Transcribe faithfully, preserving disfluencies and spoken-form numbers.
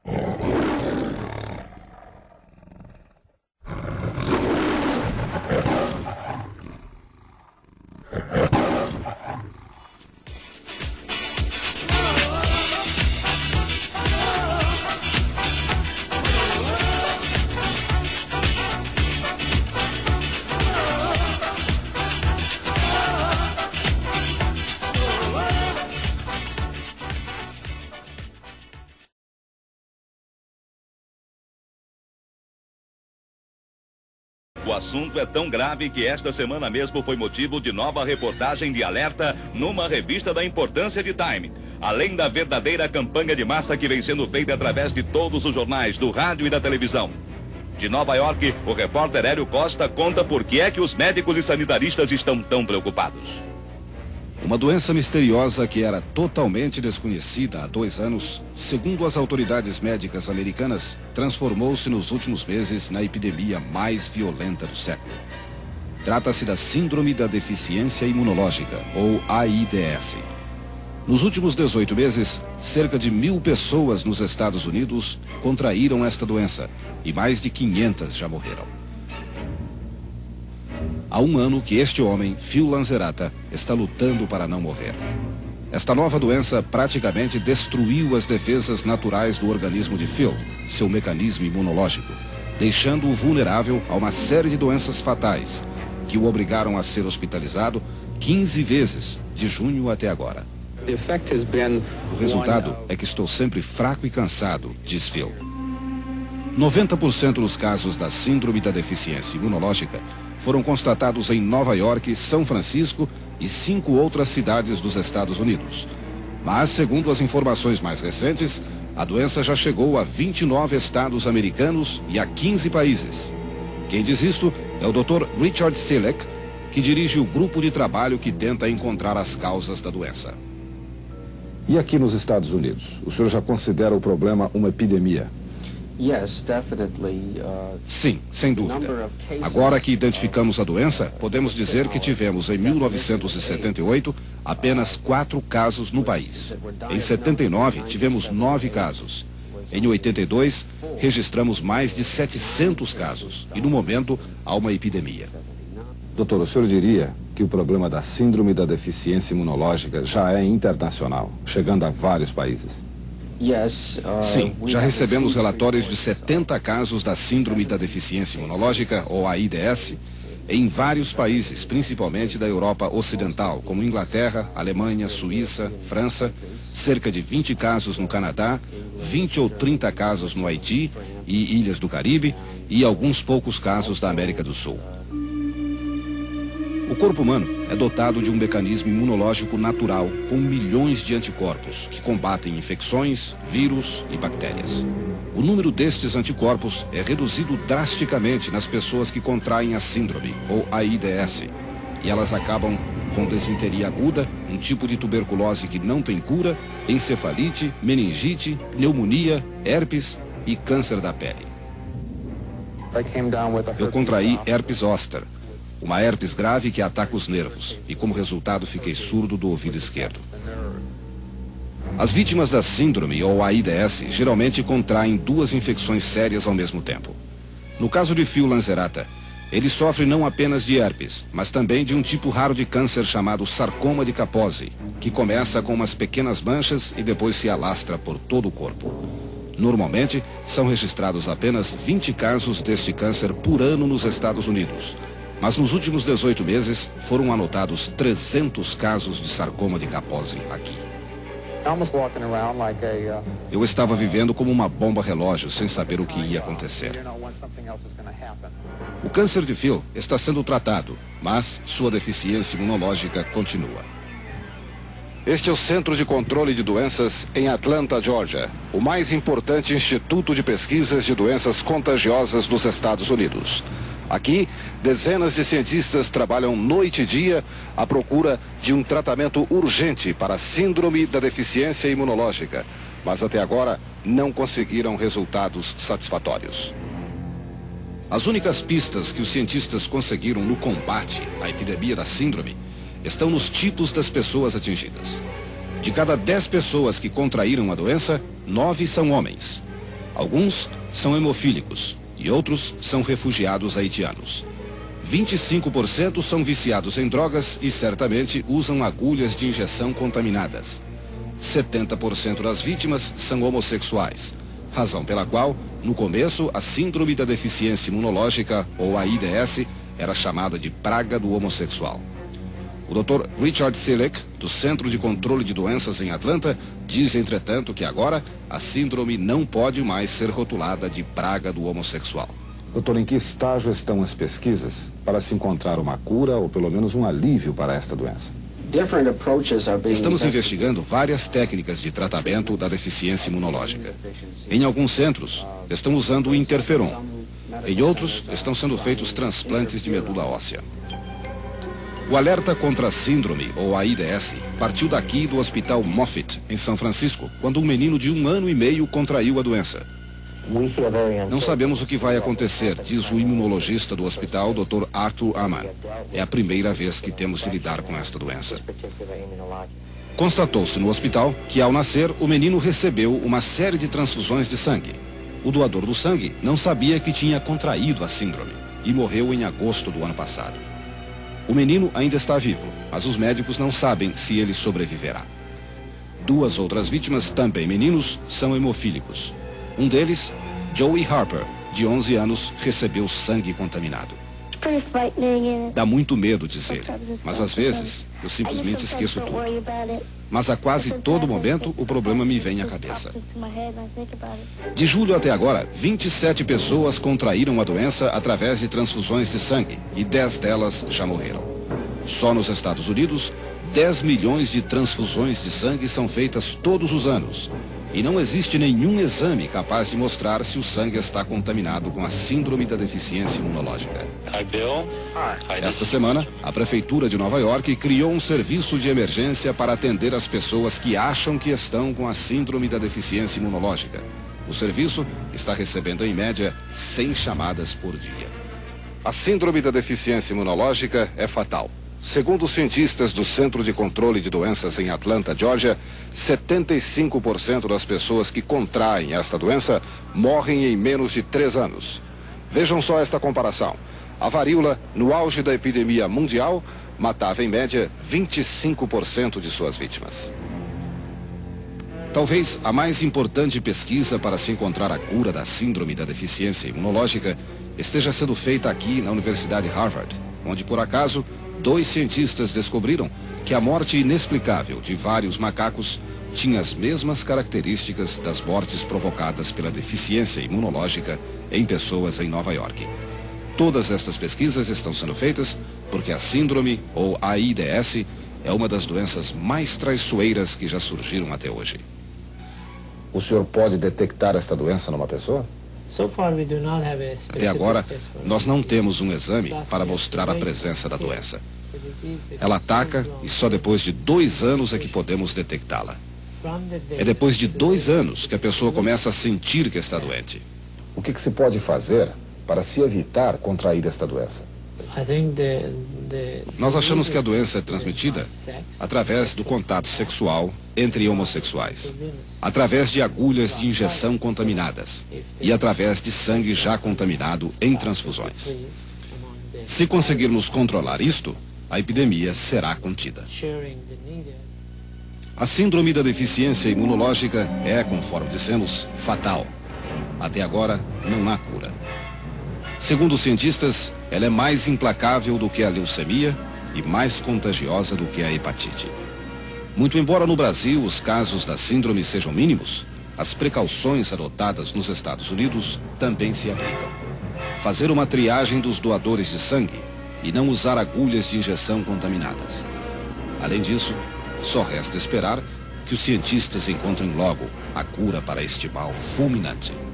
O assunto é tão grave que esta semana mesmo foi motivo de nova reportagem de alerta numa revista da importância de Time. Além da verdadeira campanha de massa que vem sendo feita através de todos os jornais, do rádio e da televisão. De Nova York, o repórter Hélio Costa conta por que é que os médicos e sanitaristas estão tão preocupados. Uma doença misteriosa que era totalmente desconhecida há dois anos, segundo as autoridades médicas americanas, transformou-se nos últimos meses na epidemia mais violenta do século. Trata-se da Síndrome da Deficiência Imunológica, ou AIDS. Nos últimos dezoito meses, cerca de mil pessoas nos Estados Unidos contraíram esta doença e mais de quinhentas já morreram. Há um ano que este homem, Phil Lanzerata, está lutando para não morrer. Esta nova doença praticamente destruiu as defesas naturais do organismo de Phil, seu mecanismo imunológico, deixando-o vulnerável a uma série de doenças fatais, que o obrigaram a ser hospitalizado quinze vezes, de junho até agora. O resultado é que estou sempre fraco e cansado, diz Phil. noventa por cento dos casos da Síndrome da Deficiência Imunológica foram constatados em Nova York, São Francisco e cinco outras cidades dos Estados Unidos. Mas, segundo as informações mais recentes, a doença já chegou a vinte e nove estados americanos e a quinze países. Quem diz isto é o doutor Richard Selleck, que dirige o grupo de trabalho que tenta encontrar as causas da doença. E aqui nos Estados Unidos, o senhor já considera o problema uma epidemia? Sim, sem dúvida. Agora que identificamos a doença, podemos dizer que tivemos em mil novecentos e setenta e oito apenas quatro casos no país. Em setenta e nove, tivemos nove casos. Em oitenta e dois, registramos mais de setecentos casos. E no momento, há uma epidemia. Doutor, o senhor diria que o problema da Síndrome da Deficiência Imunológica já é internacional, chegando a vários países? Sim, já recebemos relatórios de setenta casos da Síndrome da Deficiência Imunológica, ou AIDS, em vários países, principalmente da Europa Ocidental, como Inglaterra, Alemanha, Suíça, França, cerca de vinte casos no Canadá, vinte ou trinta casos no Haiti e Ilhas do Caribe e alguns poucos casos da América do Sul. O corpo humano é dotado de um mecanismo imunológico natural com milhões de anticorpos que combatem infecções, vírus e bactérias. O número destes anticorpos é reduzido drasticamente nas pessoas que contraem a síndrome, ou AIDS, e elas acabam com desinteria aguda, um tipo de tuberculose que não tem cura, encefalite, meningite, pneumonia, herpes e câncer da pele. Eu contraí herpes zoster, uma herpes grave que ataca os nervos, e como resultado fiquei surdo do ouvido esquerdo. As vítimas da síndrome ou AIDS geralmente contraem duas infecções sérias ao mesmo tempo. No caso de Phil Lanzerata, ele sofre não apenas de herpes, mas também de um tipo raro de câncer chamado sarcoma de Kaposi, que começa com umas pequenas manchas e depois se alastra por todo o corpo. Normalmente, são registrados apenas vinte casos deste câncer por ano nos Estados Unidos. Mas nos últimos dezoito meses, foram anotados trezentos casos de sarcoma de Kaposi aqui. Eu estava vivendo como uma bomba relógio, sem saber o que ia acontecer. O câncer de Phil está sendo tratado, mas sua deficiência imunológica continua. Este é o Centro de Controle de Doenças em Atlanta, Georgia, o mais importante instituto de pesquisas de doenças contagiosas dos Estados Unidos. Aqui, dezenas de cientistas trabalham noite e dia à procura de um tratamento urgente para a Síndrome da Deficiência Imunológica, mas até agora não conseguiram resultados satisfatórios. As únicas pistas que os cientistas conseguiram no combate à epidemia da síndrome estão nos tipos das pessoas atingidas. De cada dez pessoas que contraíram a doença, nove são homens. Alguns são hemofílicos e outros são refugiados haitianos. vinte e cinco por cento são viciados em drogas e certamente usam agulhas de injeção contaminadas. setenta por cento das vítimas são homossexuais, razão pela qual, no começo, a síndrome da deficiência imunológica, ou a AIDS, era chamada de praga do homossexual. O doutor Richard Selick, do Centro de Controle de Doenças em Atlanta, diz, entretanto, que agora a síndrome não pode mais ser rotulada de praga do homossexual. Doutor, em que estágio estão as pesquisas para se encontrar uma cura ou pelo menos um alívio para esta doença? Estamos investigando várias técnicas de tratamento da deficiência imunológica. Em alguns centros, estão usando o interferon. Em outros, estão sendo feitos transplantes de medula óssea. O alerta contra a síndrome, ou a AIDS, partiu daqui do Hospital Moffitt, em São Francisco, quando um menino de um ano e meio contraiu a doença. Não sabemos o que vai acontecer, diz o imunologista do hospital, doutor Arthur Aman. É a primeira vez que temos de lidar com esta doença. Constatou-se no hospital que, ao nascer, o menino recebeu uma série de transfusões de sangue. O doador do sangue não sabia que tinha contraído a síndrome e morreu em agosto do ano passado. O menino ainda está vivo, mas os médicos não sabem se ele sobreviverá. Duas outras vítimas, também meninos, são hemofílicos. Um deles, Joey Harper, de onze anos, recebeu sangue contaminado. Dá muito medo, diz ele, mas às vezes eu simplesmente esqueço tudo. Mas a quase todo momento o problema me vem à cabeça. De julho até agora, vinte e sete pessoas contraíram a doença através de transfusões de sangue e dez delas já morreram. Só nos Estados Unidos, dez milhões de transfusões de sangue são feitas todos os anos. E não existe nenhum exame capaz de mostrar se o sangue está contaminado com a síndrome da deficiência imunológica. Esta semana, a Prefeitura de Nova York criou um serviço de emergência para atender as pessoas que acham que estão com a síndrome da deficiência imunológica. O serviço está recebendo, em média, cem chamadas por dia. A síndrome da deficiência imunológica é fatal. Segundo os cientistas do Centro de Controle de Doenças em Atlanta, Geórgia, setenta e cinco por cento das pessoas que contraem esta doença morrem em menos de três anos. Vejam só esta comparação. A varíola, no auge da epidemia mundial, matava em média vinte e cinco por cento de suas vítimas. Talvez a mais importante pesquisa para se encontrar a cura da síndrome da deficiência imunológica esteja sendo feita aqui na Universidade Harvard, onde, por acaso, dois cientistas descobriram que a morte inexplicável de vários macacos tinha as mesmas características das mortes provocadas pela deficiência imunológica em pessoas em Nova York. Todas estas pesquisas estão sendo feitas porque a síndrome, ou a AIDS, é uma das doenças mais traiçoeiras que já surgiram até hoje. O senhor pode detectar esta doença numa pessoa? Até agora, nós não temos um exame para mostrar a presença da doença. Ela ataca e só depois de dois anos é que podemos detectá-la. É depois de dois anos que a pessoa começa a sentir que está doente. O que, que se pode fazer para se evitar contrair esta doença? Nós achamos que a doença é transmitida através do contato sexual entre homossexuais, através de agulhas de injeção contaminadas e através de sangue já contaminado em transfusões. Se conseguirmos controlar isto, a epidemia será contida. A síndrome da deficiência imunológica é, conforme dissemos, fatal. Até agora, não há cura. Segundo os cientistas, ela é mais implacável do que a leucemia e mais contagiosa do que a hepatite. Muito embora no Brasil os casos da síndrome sejam mínimos, as precauções adotadas nos Estados Unidos também se aplicam. Fazer uma triagem dos doadores de sangue e não usar agulhas de injeção contaminadas. Além disso, só resta esperar que os cientistas encontrem logo a cura para este mal fulminante.